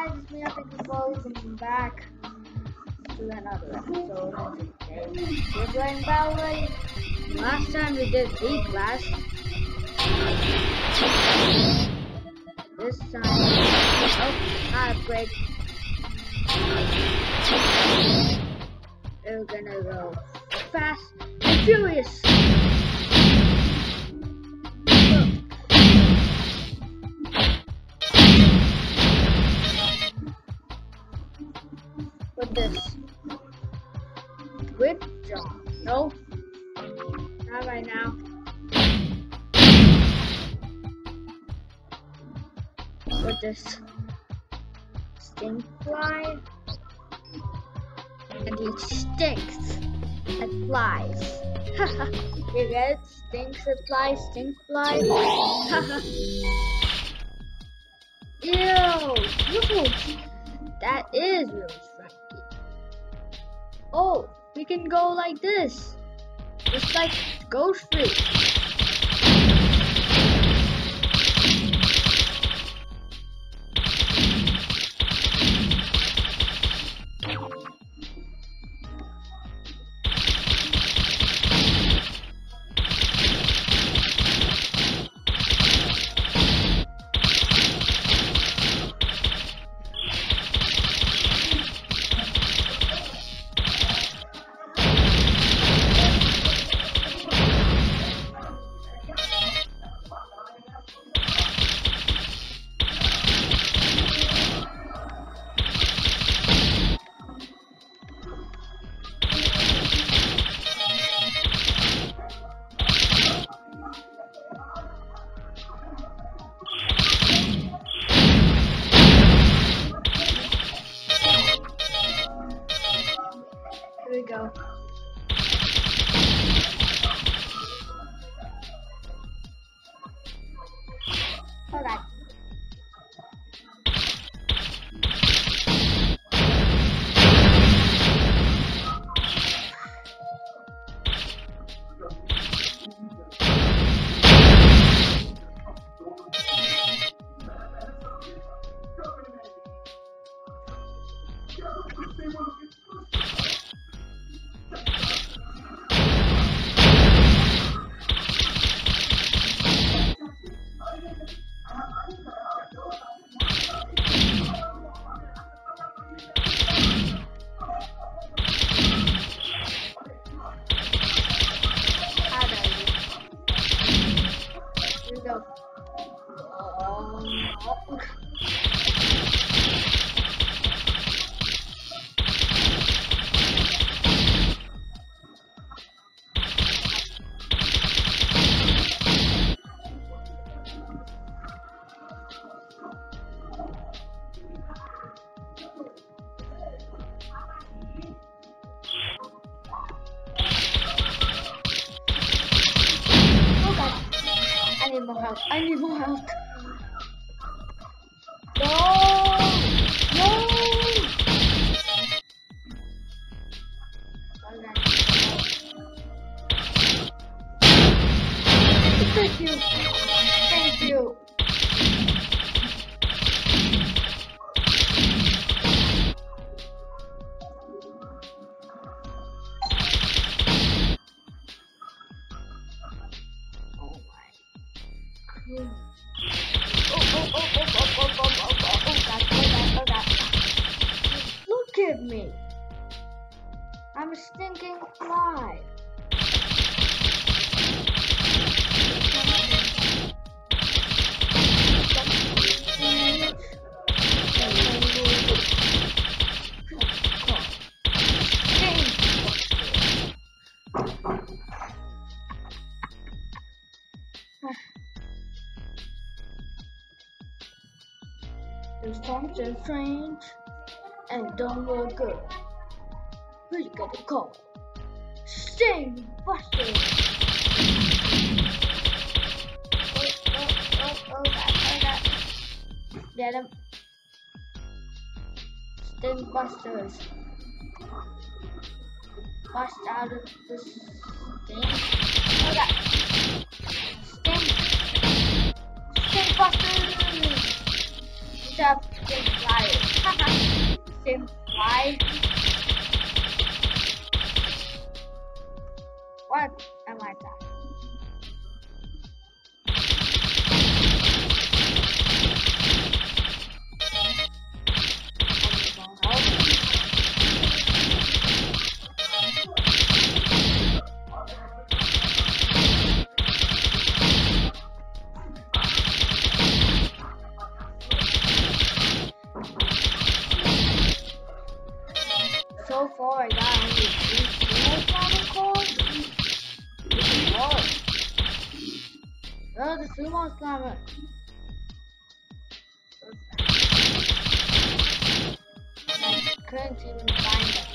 guys, it's me, welcome back to another episode of today. We're playing Bowley. Last time we did E-Class. This time, not a break. We're gonna go fast and furious. With this whip jump. No, not right now. With this stink fly, and he stinks at flies. You get it? Stinks at flies, stink flies. Ew! That is really funky. Oh, we can go like this. Just like Ghost Freak. Here we go. Okay. Go. I need more help. No! No! Thank you. Thank you. Look at me. I'm a stinking fly. There's something strange and don't look good. Who you gonna call? Sting Buster! God. Get him. Sting Busters. Bust out of the sting. Oh God. Sting Busters! Stop getting fired. Same fly. What am I doing? So far, I got only 3 slime calls. Oh, the 3 more slime. I couldn't even find it.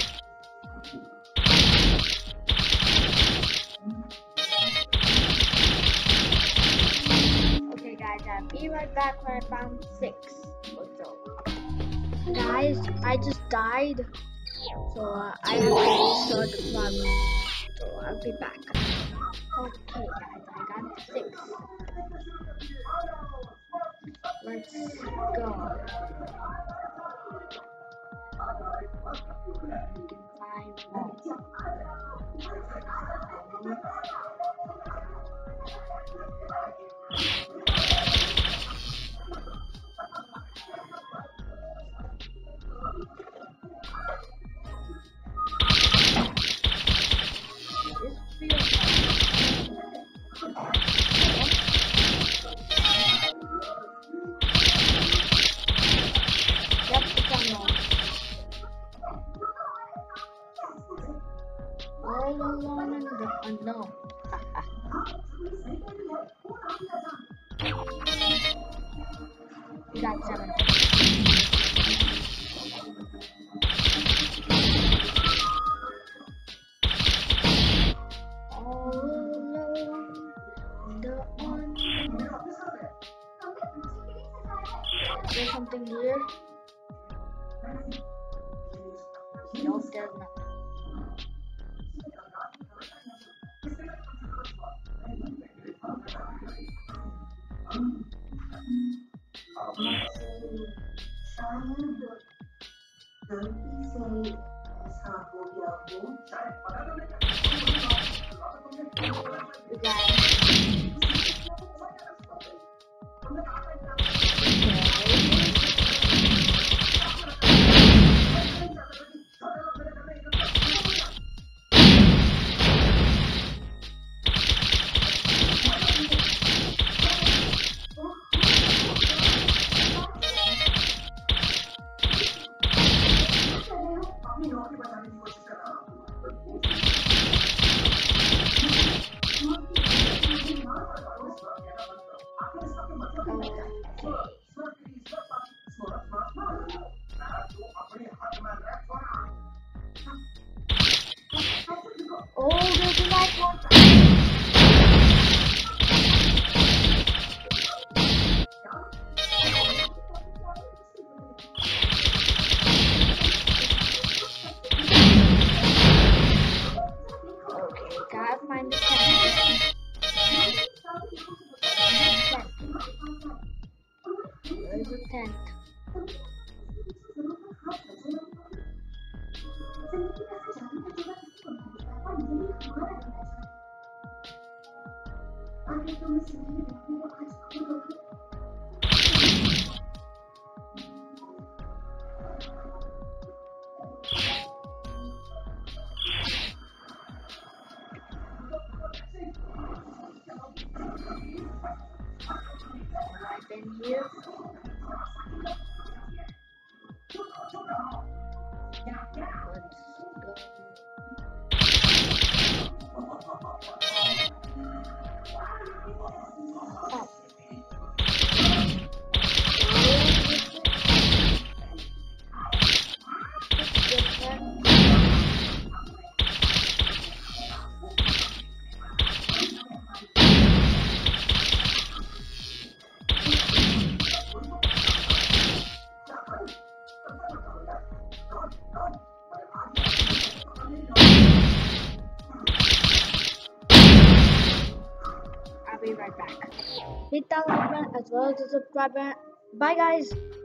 Okay, guys, I'll be right back when I found 6 or so. Guys, I just died. So I have to restart the progress. So I'll be back. Okay guys, I got 6. Let's go. We can find more. Yep, it's unknown. All alone in the unknown. We got 7. All alone in the unknown. There's something here. Nope, there's nothing. We got oh, there's a nice one. Okay, gotta find the tent. Where's the tent? I've been here. I'll be right back. Hit that like button as well as the subscribe button. Bye guys.